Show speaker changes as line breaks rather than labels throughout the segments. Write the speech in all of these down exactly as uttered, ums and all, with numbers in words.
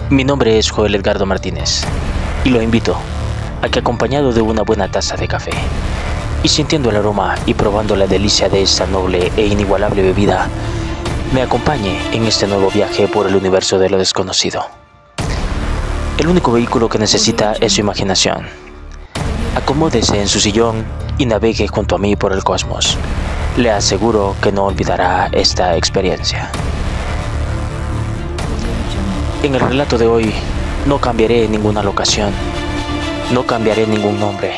Mi nombre es Joel Edgardo Martínez y lo invito a que, acompañado de una buena taza de café y sintiendo el aroma y probando la delicia de esta noble e inigualable bebida, me acompañe en este nuevo viaje por el universo de lo desconocido. El único vehículo que necesita es su imaginación. Acomódese en su sillón y navegue junto a mí por el cosmos. Le aseguro que no olvidará esta experiencia. En el relato de hoy no cambiaré ninguna locación, no cambiaré ningún nombre.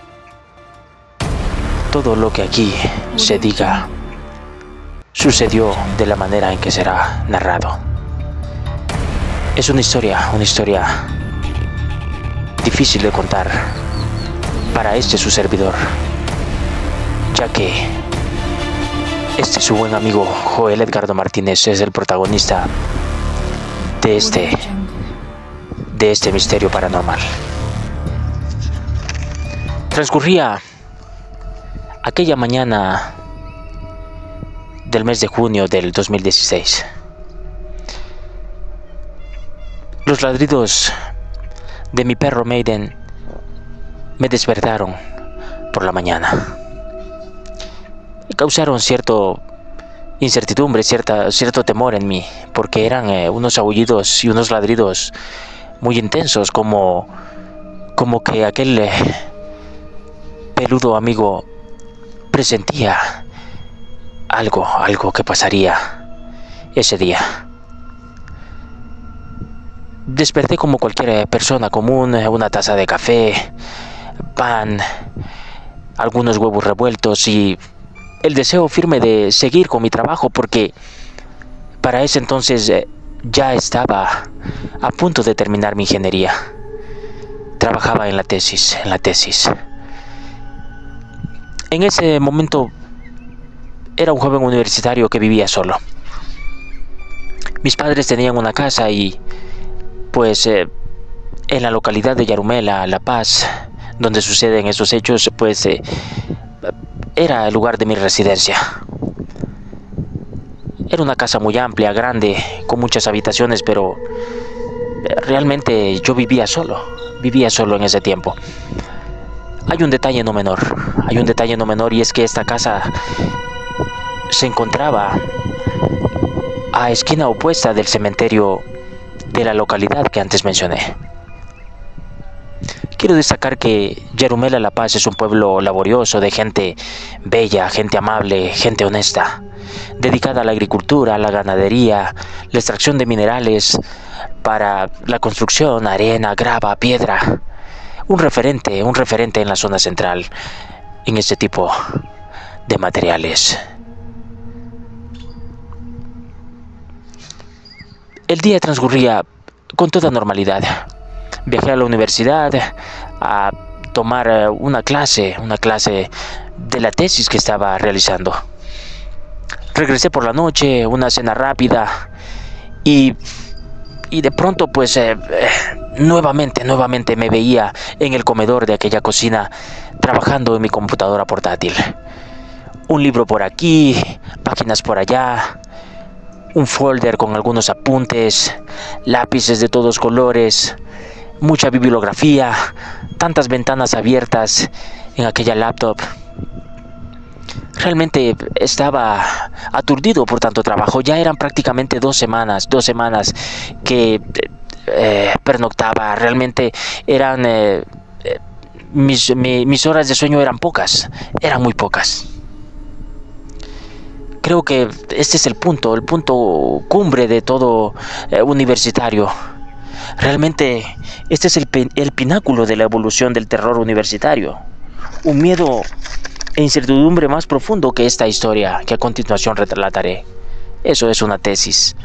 Todo lo que aquí se diga sucedió de la manera en que será narrado. Es una historia, una historia difícil de contar para este su servidor, ya que este su buen amigo Joel Edgardo Martínez es el protagonista de este, de este misterio paranormal. Transcurría aquella mañana del mes de junio del dos mil dieciséis. Los ladridos de mi perro Maiden me despertaron por la mañana. Me causaron cierto incertidumbre, cierta, cierto temor en mí, porque eran eh, unos aullidos y unos ladridos muy intensos, como, como que aquel eh, peludo amigo presentía algo, algo que pasaría ese día. Desperté como cualquier persona común, una taza de café, pan, algunos huevos revueltos y el deseo firme de seguir con mi trabajo, porque para ese entonces eh, ya estaba a punto de terminar mi ingeniería. Trabajaba en la tesis, en la tesis. En ese momento era un joven universitario que vivía solo. Mis padres tenían una casa y pues eh, en la localidad de Yarumela, La Paz, donde suceden estos hechos, pues eh, era el lugar de mi residencia. Era una casa muy amplia, grande, con muchas habitaciones, pero eh, realmente yo vivía solo, vivía solo en ese tiempo. Hay un detalle no menor, hay un detalle no menor y es que esta casa se encontraba a esquina opuesta del cementerio de la localidad que antes mencioné. Quiero destacar que Yarumela, La Paz es un pueblo laborioso, de gente bella, gente amable, gente honesta, dedicada a la agricultura, a la ganadería, la extracción de minerales para la construcción, arena, grava, piedra. Un referente, un referente en la zona central en este tipo de materiales. El día transcurría con toda normalidad. Viajé a la universidad a tomar una clase, una clase de la tesis que estaba realizando. Regresé por la noche, una cena rápida y, y de pronto pues eh, eh, nuevamente, nuevamente me veía en el comedor de aquella cocina trabajando en mi computadora portátil. Un libro por aquí, páginas por allá, un folder con algunos apuntes, lápices de todos colores, mucha bibliografía, tantas ventanas abiertas en aquella laptop. Realmente estaba aturdido por tanto trabajo. Ya eran prácticamente dos semanas, dos semanas que eh, pernoctaba. Realmente eran eh, mis, mi, mis horas de sueño eran pocas, eran muy pocas. Creo que este es el punto, el punto cumbre de todo eh, universitario. Realmente este es el, el pináculo de la evolución del terror universitario. Un miedo e incertidumbre más profundo que esta historia que a continuación relataré. Eso es una tesis.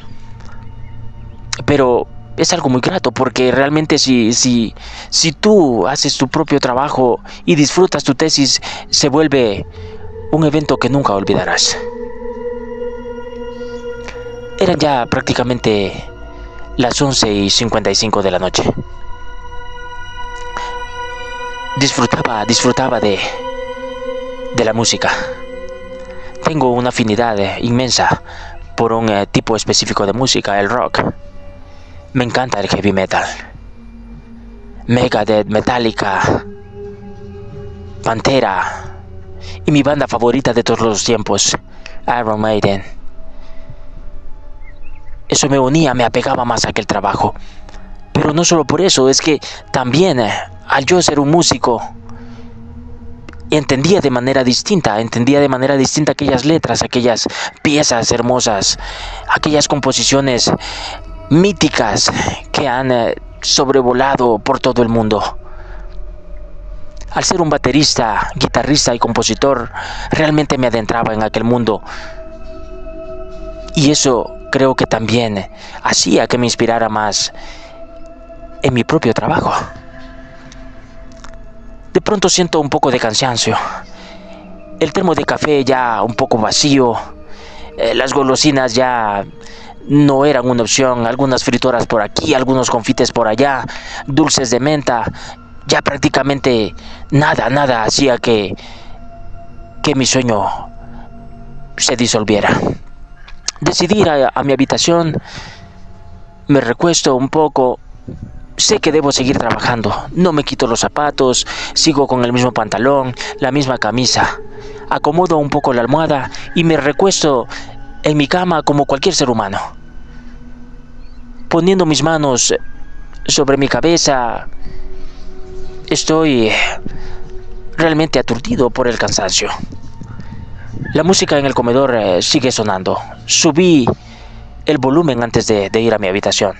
Pero es algo muy grato, porque realmente si, si, si tú haces tu propio trabajo y disfrutas tu tesis, se vuelve un evento que nunca olvidarás. Eran ya prácticamente las once y cincuenta y cinco de la noche. Disfrutaba, disfrutaba de, de la música. Tengo una afinidad eh, inmensa por un eh, tipo específico de música, el rock. Me encanta el heavy metal. Megadeth, Metallica, Pantera y mi banda favorita de todos los tiempos, Iron Maiden. Eso me unía, me apegaba más a aquel trabajo. Pero no solo por eso, es que también al yo ser un músico, entendía de manera distinta, entendía de manera distinta aquellas letras, aquellas piezas hermosas, aquellas composiciones míticas que han eh, sobrevolado por todo el mundo. Al ser un baterista, guitarrista y compositor, realmente me adentraba en aquel mundo. Y eso creo que también hacía que me inspirara más en mi propio trabajo. De pronto siento un poco de cansancio. El termo de café ya un poco vacío. Eh, las golosinas ya no eran una opción. Algunas frituras por aquí, algunos confites por allá, dulces de menta. Ya prácticamente nada, nada hacía que, que mi sueño se disolviera. Decidí ir a, a mi habitación, me recuesto un poco. Sé que debo seguir trabajando, no me quito los zapatos, sigo con el mismo pantalón, la misma camisa. Acomodo un poco la almohada y me recuesto en mi cama como cualquier ser humano. Poniendo mis manos sobre mi cabeza, estoy realmente aturdido por el cansancio. La música en el comedor eh, sigue sonando. Subí el volumen antes de, de ir a mi habitación.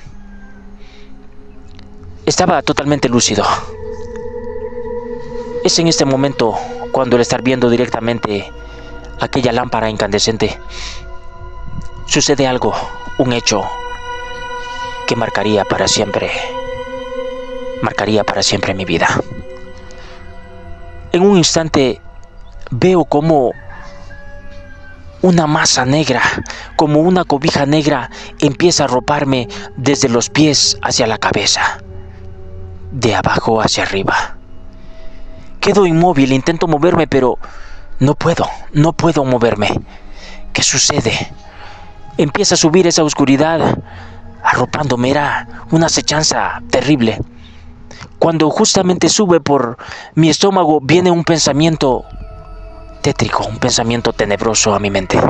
Estaba totalmente lúcido. Es en este momento cuando el estar viendo directamente aquella lámpara incandescente, sucede algo, un hecho que marcaría para siempre, marcaría para siempre mi vida. En un instante veo como una masa negra, como una cobija negra, empieza a arroparme desde los pies hacia la cabeza, de abajo hacia arriba. Quedo inmóvil, intento moverme, pero no puedo, no puedo moverme. ¿Qué sucede? Empieza a subir esa oscuridad, arropándome. Era una acechanza terrible. Cuando justamente sube por mi estómago, viene un pensamiento tétrico, un pensamiento tenebroso a mi mente.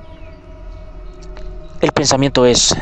El pensamiento es: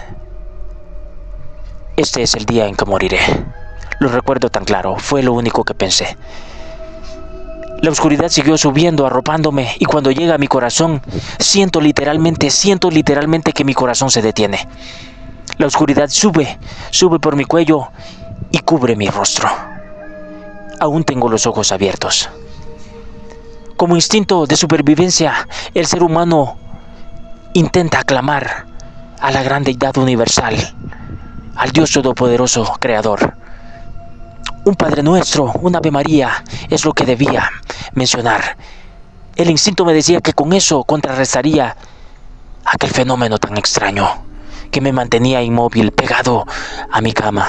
este es el día en que moriré. Lo recuerdo tan claro, fue lo único que pensé. La oscuridad siguió subiendo, arropándome, y cuando llega a mi corazón, siento literalmente, siento literalmente que mi corazón se detiene. La oscuridad sube, sube por mi cuello y cubre mi rostro. Aún tengo los ojos abiertos. Como instinto de supervivencia, el ser humano intenta aclamar a la gran deidad universal, al Dios todopoderoso creador. Un Padre Nuestro, un Ave María, es lo que debía mencionar. El instinto me decía que con eso contrarrestaría aquel fenómeno tan extraño que me mantenía inmóvil, pegado a mi cama.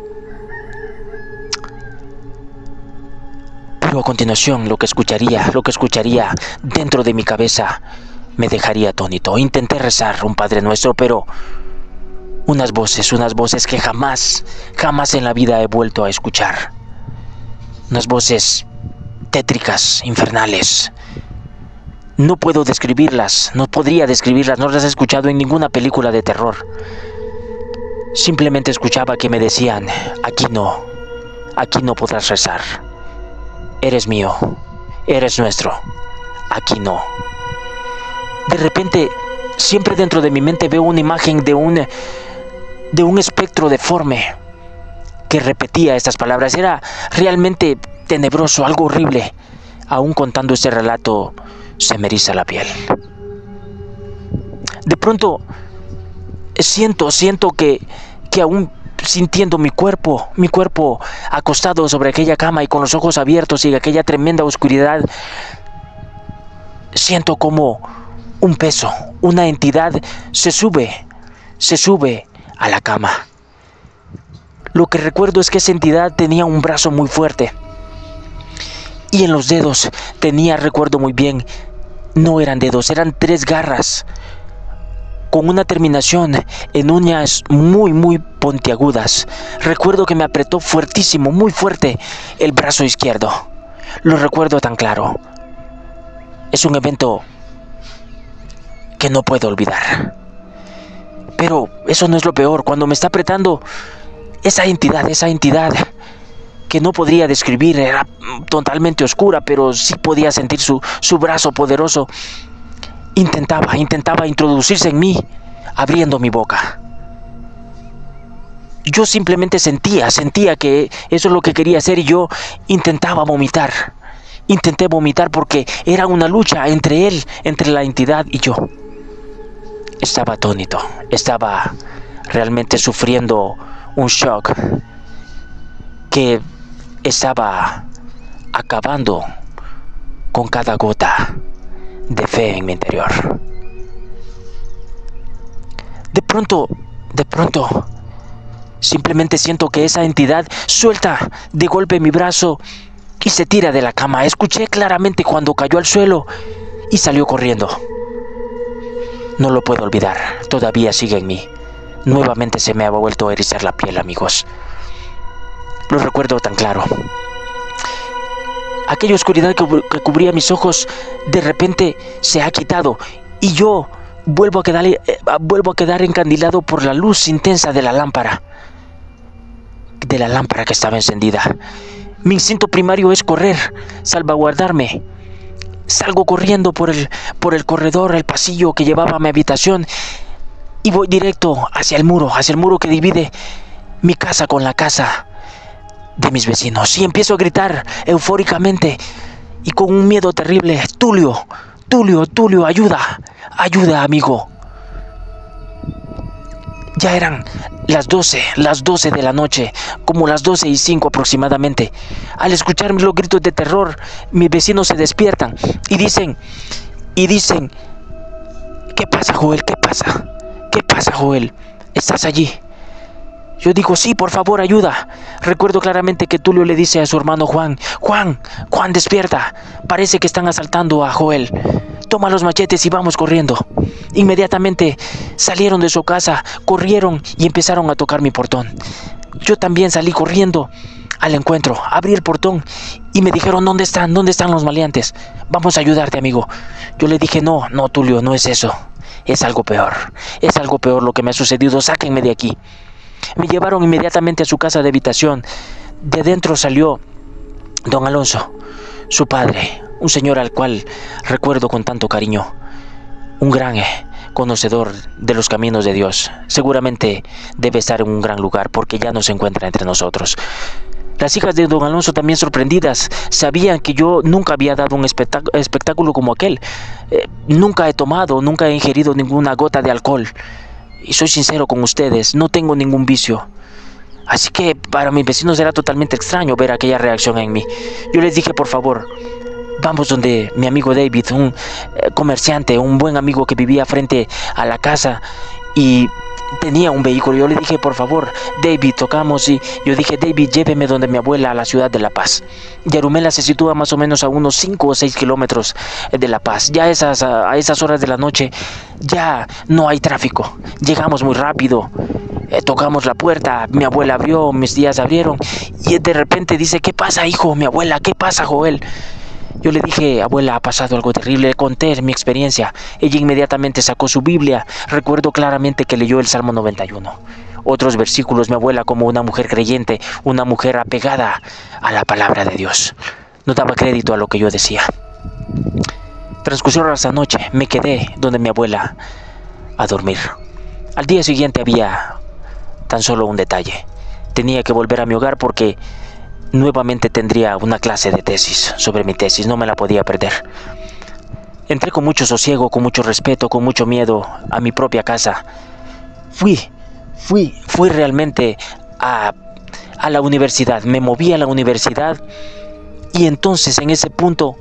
Pero a continuación lo que escucharía, lo que escucharía dentro de mi cabeza me dejaría atónito. Intenté rezar un Padre Nuestro, pero unas voces, unas voces que jamás, jamás en la vida he vuelto a escuchar. Unas voces tétricas, infernales. No puedo describirlas, no podría describirlas, no las he escuchado en ninguna película de terror. Simplemente escuchaba que me decían: aquí no, aquí no podrás rezar. Eres mío, eres nuestro, aquí no. De repente, siempre dentro de mi mente veo una imagen de un, de un espectro deforme que repetía estas palabras. Era realmente tenebroso, algo horrible. Aún contando este relato, se me eriza la piel. De pronto, siento, siento que, que aún sintiendo mi cuerpo, mi cuerpo acostado sobre aquella cama y con los ojos abiertos y aquella tremenda oscuridad, siento como un peso, una entidad se sube, se sube a la cama. Lo que recuerdo es que esa entidad tenía un brazo muy fuerte y en los dedos tenía, recuerdo muy bien, no eran dedos, eran tres garras con una terminación en uñas muy muy puntiagudas. Recuerdo que me apretó fuertísimo, muy fuerte, el brazo izquierdo. Lo recuerdo tan claro. Es un evento que no puedo olvidar. Pero eso no es lo peor. Cuando me está apretando, esa entidad, esa entidad que no podría describir, era totalmente oscura, pero sí podía sentir su, su brazo poderoso. Intentaba, intentaba introducirse en mí, abriendo mi boca. Yo simplemente sentía, sentía que eso es lo que quería hacer y yo intentaba vomitar. Intenté vomitar porque era una lucha entre él, entre la entidad y yo. Estaba atónito, estaba realmente sufriendo un shock que estaba acabando con cada gota de fe en mi interior. De pronto, de pronto, simplemente siento que esa entidad suelta de golpe mi brazo y se tira de la cama. Escuché claramente cuando cayó al suelo y salió corriendo. No lo puedo olvidar, todavía sigue en mí. Nuevamente se me ha vuelto a erizar la piel, amigos. Lo recuerdo tan claro. Aquella oscuridad que, que cubría mis ojos de repente se ha quitado y yo vuelvo a quedar, eh, vuelvo a quedar encandilado por la luz intensa de la lámpara. De la lámpara que estaba encendida. Mi instinto primario es correr, salvaguardarme. Salgo corriendo por el, por el corredor, el pasillo que llevaba a mi habitación y voy directo hacia el muro, hacia el muro que divide mi casa con la casa de mis vecinos. Y empiezo a gritar eufóricamente y con un miedo terrible: Tulio, Tulio, Tulio, ayuda, ayuda, amigo. Ya eran las doce, las doce de la noche, como las doce y cinco aproximadamente. Al escuchar los gritos de terror, mis vecinos se despiertan y dicen, y dicen, ¿qué pasa, Joel? ¿Qué pasa? ¿Qué pasa, Joel? ¿Estás allí? Yo digo, sí, por favor, ayuda. Recuerdo claramente que Tulio le dice a su hermano Juan, Juan, Juan, despierta. Parece que están asaltando a Joel. Toma los machetes y vamos corriendo. Inmediatamente salieron de su casa, corrieron y empezaron a tocar mi portón. Yo también salí corriendo al encuentro, abrí el portón y me dijeron, ¿dónde están? ¿Dónde están los maleantes? Vamos a ayudarte, amigo. Yo le dije, no, no, Tulio, no es eso. Es algo peor. Es algo peor lo que me ha sucedido. Sáquenme de aquí. Me llevaron inmediatamente a su casa de habitación. De dentro salió don Alonso, su padre, un señor al cual recuerdo con tanto cariño, un gran eh, conocedor de los caminos de Dios. Seguramente debe estar en un gran lugar porque ya no se encuentra entre nosotros. Las hijas de don Alonso, también sorprendidas, sabían que yo nunca había dado un espectáculo como aquel. Eh, nunca he tomado, nunca he ingerido ninguna gota de alcohol. Y soy sincero con ustedes, no tengo ningún vicio. Así que para mis vecinos era totalmente extraño ver aquella reacción en mí. Yo les dije, por favor, vamos donde mi amigo David, un eh, comerciante, un buen amigo que vivía frente a la casa y tenía un vehículo. Yo le dije, por favor, David, tocamos. Y yo dije, David, lléveme donde mi abuela, a la ciudad de La Paz. Yarumela se sitúa más o menos a unos cinco o seis kilómetros de La Paz. Ya esas, a esas horas de la noche ya no hay tráfico. Llegamos muy rápido. Eh, tocamos la puerta, mi abuela abrió, mis tías abrieron y de repente dice, ¿qué pasa, hijo? Mi abuela, ¿qué pasa, Joel? Yo le dije, abuela, ha pasado algo terrible. Le conté mi experiencia. Ella inmediatamente sacó su Biblia. Recuerdo claramente que leyó el Salmo noventa y uno. Otros versículos, mi abuela, como una mujer creyente, una mujer apegada a la palabra de Dios. No daba crédito a lo que yo decía. Transcurrió esa noche, me quedé donde mi abuela a dormir. Al día siguiente había tan solo un detalle. Tenía que volver a mi hogar porque nuevamente tendría una clase de tesis sobre mi tesis, no me la podía perder. Entré con mucho sosiego, con mucho respeto, con mucho miedo a mi propia casa. Fui, fui, fui realmente a, a la universidad, me moví a la universidad y entonces en ese punto,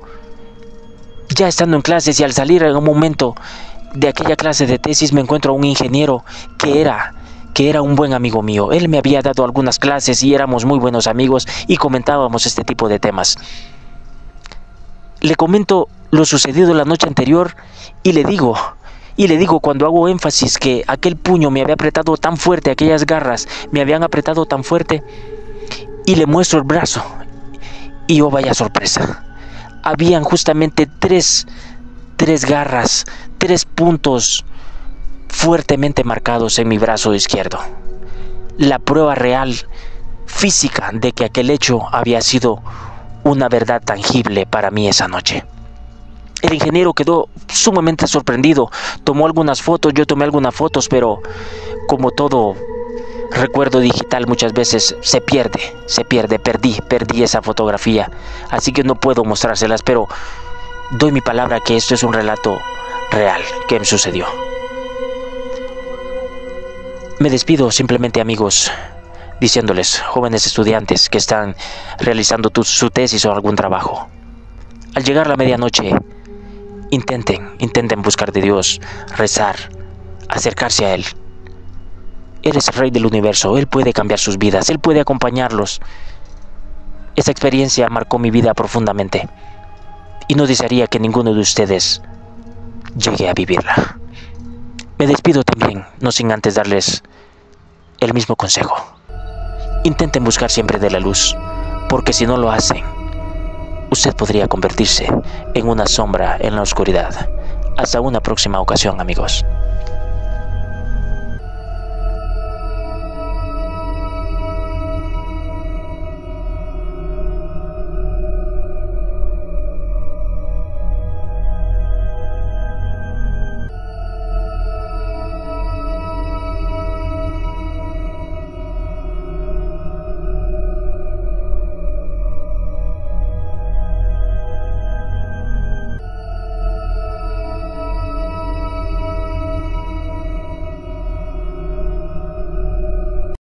ya estando en clases y al salir en un momento de aquella clase de tesis, me encuentro a un ingeniero que era... que era un buen amigo mío. Él me había dado algunas clases y éramos muy buenos amigos y comentábamos este tipo de temas. Le comento lo sucedido la noche anterior y le digo Y le digo cuando hago énfasis que aquel puño me había apretado tan fuerte, aquellas garras me habían apretado tan fuerte, y le muestro el brazo. Y oh, vaya sorpresa. Habían justamente tres, tres garras, tres puntos fuertemente marcados en mi brazo izquierdo. La prueba real, física, de que aquel hecho había sido una verdad tangible para mí esa noche. El ingeniero quedó sumamente sorprendido, tomó algunas fotos, yo tomé algunas fotos, pero como todo recuerdo digital muchas veces se pierde, se pierde, perdí, perdí esa fotografía, así que no puedo mostrárselas, pero doy mi palabra que esto es un relato real que me sucedió. Me despido simplemente, amigos, diciéndoles, jóvenes estudiantes que están realizando tu, su tesis o algún trabajo, al llegar la medianoche, intenten, intenten buscar de Dios, rezar, acercarse a Él. Él es el Rey del universo, Él puede cambiar sus vidas, Él puede acompañarlos. Esa experiencia marcó mi vida profundamente y no desearía que ninguno de ustedes llegue a vivirla. Me despido también, no sin antes darles el mismo consejo. Intenten buscar siempre de la luz, porque si no lo hacen, usted podría convertirse en una sombra en la oscuridad. Hasta una próxima ocasión, amigos.